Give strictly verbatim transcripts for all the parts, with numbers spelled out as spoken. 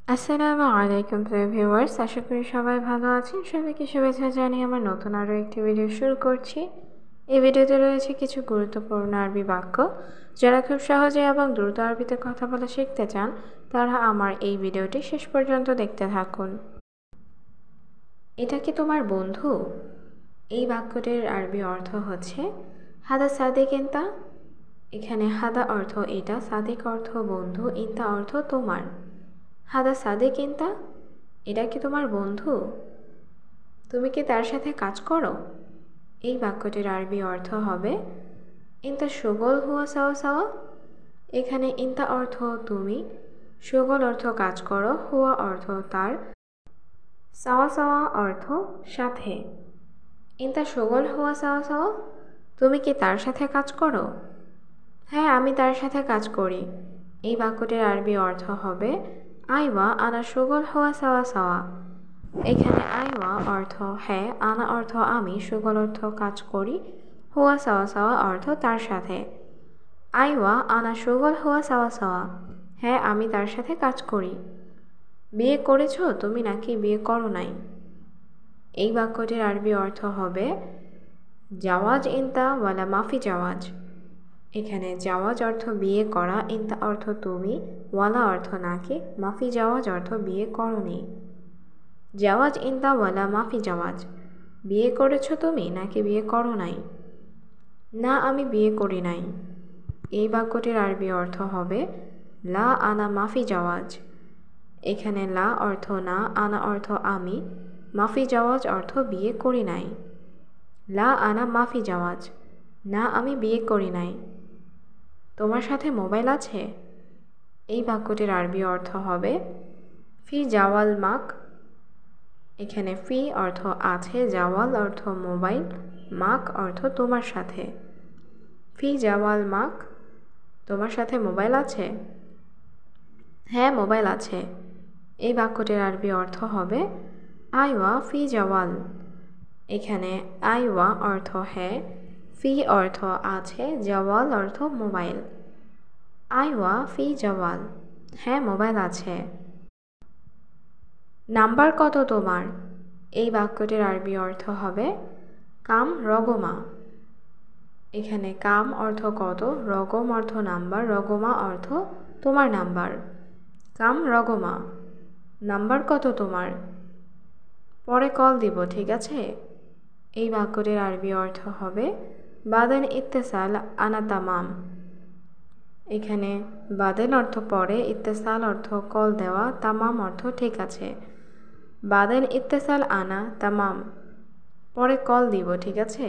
আসসালামু আলাইকুম প্রিয় ভিউয়ার্স, আশা করি সবাই ভালো আছেন। সবাইকে শুভেচ্ছা জানিয়ে আমার নতুন আরও একটি ভিডিও শুরু করছি। এই ভিডিওতে রয়েছে কিছু গুরুত্বপূর্ণ আরবি বাক্য। যারা খুব সহজে এবং দ্রুত আরবিতে কথা বলা শিখতে চান, তারা আমার এই ভিডিওটি শেষ পর্যন্ত দেখতে থাকুন। এটা কি তোমার বন্ধু? এই বাক্যটির আরবি অর্থ হচ্ছে হাদা সাদিক ইনতা। এখানে হাদা অর্থ এটা, সাদিক অর্থ বন্ধু, ইনতা অর্থ তোমার। হাদা সাদিক ইনতা, এটা কি তোমার বন্ধু? তুমি কি তার সাথে কাজ করো? এই বাক্যটির আরবি অর্থ হবে ইনতা শুগল হুয়া সাওয়া সাওয়া। এখানে ইনতা অর্থ তুমি, শুগল অর্থ কাজ করো, হুয়া অর্থ তার, সাওয়া সাওয়া অর্থ সাথে। ইনতা শুগল হুয়া সাওয়া সাওয়া, তুমি কি তার সাথে কাজ করো? হ্যাঁ, আমি তার সাথে কাজ করি। এই বাক্যটির আরবি অর্থ হবে আইওয়া আনা শুগল হুয়া সাওয়া সাওয়া। এখানে আইওয়া অর্থ হ্যাঁ, আনা অর্থ আমি, শুগল অর্থ কাজ করি, হুয়া সাওয়া সাওয়া অর্থ তার সাথে। আইওয়া আনা শুগল হুয়া সাওয়া সাওয়া, হ্যাঁ আমি তার সাথে কাজ করি। বিয়ে করেছো তুমি নাকি বিয়ে করো নাই? এই বাক্যটির আরবি অর্থ হবে জাওয়াজ ইনতা ওয়ালা মাফি জাওয়াজ। এখানে জাওয়াজ অর্থ বিয়ে করা, ইনতা অর্থ তুমি, ওয়ালা অর্থ নাকি, মাফি জাওয়াজ অর্থ বিয়ে করনি। জাওয়াজ ইনতা ওয়ালা মাফি জাওয়াজ, বিয়ে করেছো তুমি নাকি বিয়ে করো নাই? না, আমি বিয়ে করি নাই। এই বাক্যটির আরবি অর্থ হবে লা আনা মাফি জাওয়াজ। এখানে লা অর্থ না, আনা অর্থ আমি, মাফি জাওয়াজ অর্থ বিয়ে করি নাই। লা আনা মাফি জাওয়াজ, না আমি বিয়ে করি নাই। তোমার সাথে মোবাইল আছে? এই বাক্যটির আরবি অর্থ হবে ফি জাওয়াল মাক। এখানে ফি অর্থ আছে, জাওয়াল অর্থ মোবাইল, মাক অর্থ তোমার সাথে। ফি জাওয়াল মাক, তোমার সাথে মোবাইল আছে? হ্যাঁ, মোবাইল আছে। এই বাক্যটির আরবি অর্থ হবে আইওয়া ফি জাওয়াল। এখানে আইওয়া অর্থ হ্যাঁ, ফি অর্থ আছে, জাওয়াল অর্থ মোবাইল। আইওয়া ফি জাওয়াল, হ্যাঁ মোবাইল আছে। নাম্বার কত তোমার? এই বাক্যটির আরবি অর্থ হবে কাম রগমা। এখানে কাম অর্থ কত, রগম অর্থ নাম্বার, রগমা অর্থ তোমার নাম্বার। কাম রগমা, নাম্বার কত তোমার? পরে কল দিব, ঠিক আছে? এই বাক্যটির আরবি অর্থ হবে বাদেন ইত্তেসাল আনা তামাম। এখানে বাদেন অর্থ পরে, ইত্তেসাল অর্থ কল দেওয়া, তামাম অর্থ ঠিক আছে। বাদেন ইত্তেসাল আনা তামাম, পরে কল দিব, ঠিক আছে?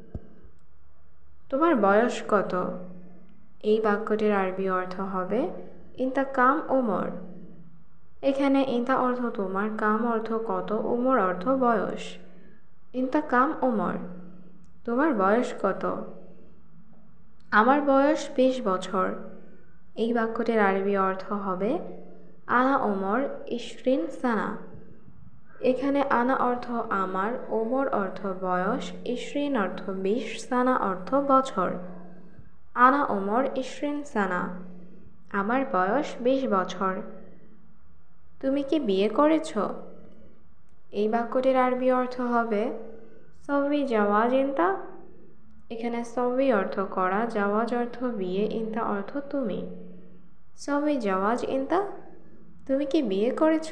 তোমার বয়স কত? এই বাক্যটির আরবি অর্থ হবে ইনতা কাম ওমর। এখানে ইনতা অর্থ তোমার, কাম অর্থ কত, ওমর অর্থ বয়স। ইনতা কাম ওমর, তোমার বয়স কত? আমার বয়স বিশ বছর। এই বাক্যটির আরবি অর্থ হবে আনা ওমর ইশরিন সানা। এখানে আনা অর্থ আমার, ওমর অর্থ বয়স, ইশরিন অর্থ বিশ, সানা অর্থ বছর। আনা ওমর ইশরিন সানা, আমার বয়স বিশ বছর। তুমি কি বিয়ে করেছ? এই বাক্যটির আরবি অর্থ হবে সবি জাওয়াজ ইনতা। এখানে সবি অর্থ করা, জাওয়াজ অর্থ বিয়ে, ইনতা অর্থ তুমি। সবি জাওয়াজ ইনতা, তুমি কি বিয়ে করেছ?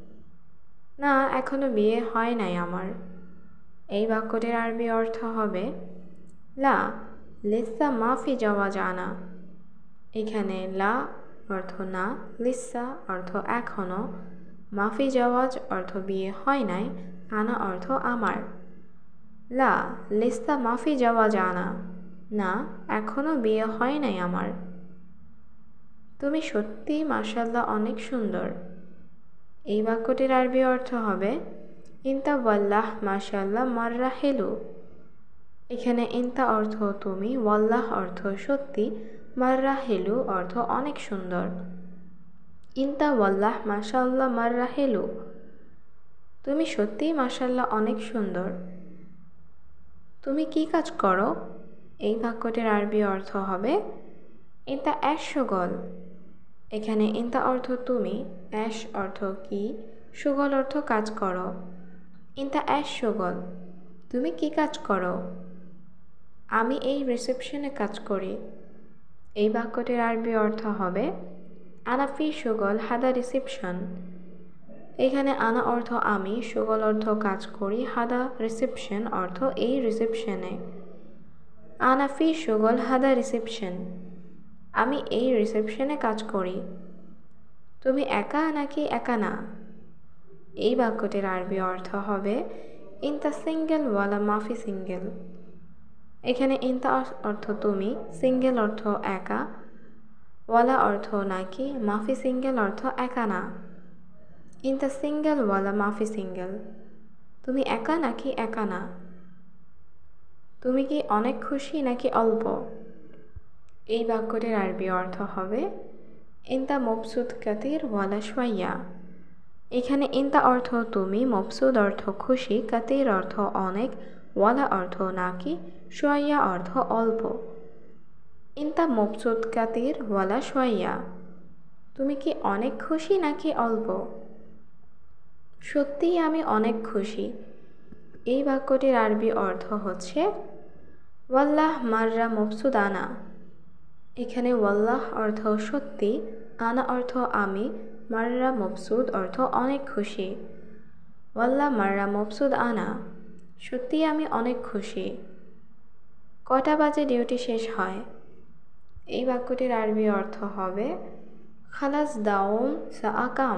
না, এখনো বিয়ে হয় নাই আমার। এই বাক্যটির আরবি অর্থ হবে লা লিসা মাফি জাওয়াজ আনা। এখানে লা অর্থ না, লিসা অর্থ এখনো, মাফি জাওয়াজ অর্থ বিয়ে হয় নাই, আনা অর্থ আমার। লা লিসা মাফি জাওয়াজ আনা, না এখনো বিয়ে হয় নাই আমার। তুমি সত্যি মাশাআল্লাহ অনেক সুন্দর। এই বাক্যটির আরবি অর্থ হবে ইনতা ওয়াল্লাহ মাশাআল্লাহ মাররা হেলু। এখানে ইনতা অর্থ তুমি, ওয়াল্লাহ অর্থ সত্যি, মাররা হেলু অর্থ অনেক সুন্দর। ইনতা ওয়াল্লাহ মাশাআল্লাহ মাররা হেলু, তুমি সত্যি মাশাআল্লাহ অনেক সুন্দর। তুমি কি কাজ করো? এই বাক্যটির আরবি অর্থ হবে ইনতা এশ শুগল। এখানে ইন্তা অর্থ তুমি, অ্যাশ অর্থ কি, সুগল অর্থ কাজ করো। ইন্তা অ্যাশ সুগল, তুমি কি কাজ করো? আমি এই রিসেপশনে কাজ করি। এই বাক্যটির আরবি অর্থ হবে আনা ফি সুগল হাদা রিসেপশন। এখানে আনা অর্থ আমি, সুগল অর্থ কাজ করি, হাদা রিসেপশন অর্থ এই রিসেপশনে। আনা ফি সুগল হাদা রিসেপশন, আমি এই রিসেপশনে কাজ করি। তুমি একা নাকি একা না? এই বাক্যটির আরবি অর্থ হবে ইন্তা সিঙ্গেল ওয়ালা মাফি সিঙ্গেল। এখানে ইন্তা অর্থ তুমি, সিঙ্গেল অর্থ একা, ওয়ালা অর্থ নাকি, মাফি সিঙ্গেল অর্থ একা না। ইন্তা সিঙ্গেল ওয়ালা মাফি সিঙ্গেল, তুমি একা নাকি একা না। তুমি কি অনেক খুশি নাকি অল্প? এই বাক্যটির আরবি অর্থ হবে ইন্তা মবসুদ কাতির ওয়ালা সোয়াইয়া। এখানে ইন্তা অর্থ তুমি, মবসুদ অর্থ খুশি, কাতির অর্থ অনেক, ওয়ালা অর্থ নাকি, সোয়াইয়া অর্থ অল্প। ইন্তা মবসুদ কাতির ওয়ালা সোয়াইয়া, তুমি কি অনেক খুশি নাকি অল্প? সত্যিই আমি অনেক খুশি। এই বাক্যটির আরবি অর্থ হচ্ছে ওয়াল্লাহ মাররা মবসুদ আনা। এখানে ওয়াল্লাহ অর্থ সত্যি, আনা অর্থ আমি, মাররা মবসুদ অর্থ অনেক খুশি। ওয়াল্লাহ মাররা মবসুদ আনা, সত্যি আমি অনেক খুশি। কটা বাজে ডিউটি শেষ হয়? এই বাক্যটির আরবি অর্থ হবে খালাস দাউম সা আকাম।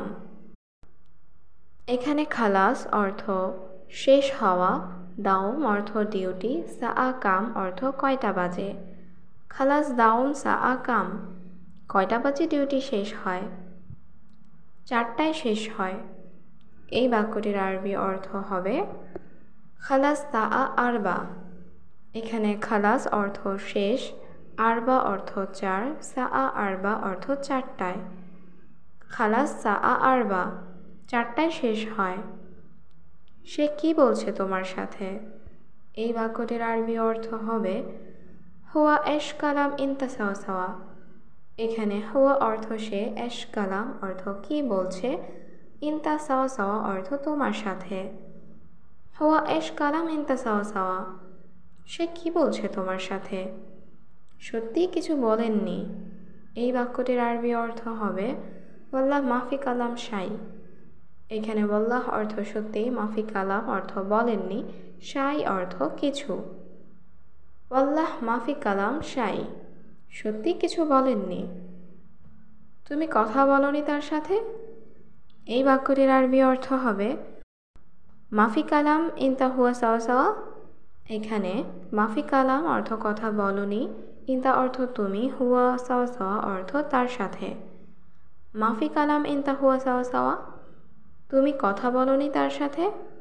এখানে খালাস অর্থ শেষ হওয়া, দাউম অর্থ ডিউটি, সা আকাম অর্থ কয়টা বাজে। খালাস দাউম সা আকাম, কয়টা বাজে ডিউটি শেষ হয়? চারটায় শেষ হয়। এই বাক্যটির আরবি অর্থ হবে খালাস তা আরবা। এখানে খালাস অর্থ শেষ, আরবা অর্থ চার, সা আরবা অর্থ চারটায়। খালাস সা আরবা, চারটায় শেষ হয়। সে কি বলছে তোমার সাথে? এই বাক্যটির আরবি অর্থ হবে হুয়া এশ কালাম ইন্তা সাওয়া সাওয়া। এখানে হুয়া অর্থ সে, এশ কালাম অর্থ কি বলছে, ইন্তা সাওয়া সাওয়া অর্থ তোমার সাথে। হুয়া এশ কালাম ইন্তা সাওয়া সাওয়া, সে কি বলছে তোমার সাথে? সত্যি কিছু বলেননি। এই বাক্যটির আরবি অর্থ হবে ওয়াল্লাহ মাফি কালাম শাই। এখানে ওয়াল্লাহ অর্থ সত্যি, মাফি কালাম অর্থ বলেননি, শাই অর্থ কিছু। ওয়াল্লাহ মাফি কালাম শাই, সত্যি কিছু বলেননি। তুমি কথা বলনি তার সাথে? এই বাক্যটির আরবি অর্থ হবে মাফি কালাম ইন্তা হুয়া সাওয়া সাওয়া। এখানে মাফি কালাম অর্থ কথা বলনি, ইন্তা অর্থ তুমি, হুয়া সাওয়া সাওয়া অর্থ তার সাথে। মাফি কালাম ইন্তা হুয়া সাওয়া সাওয়া, তুমি কথা বলনি তার সাথে?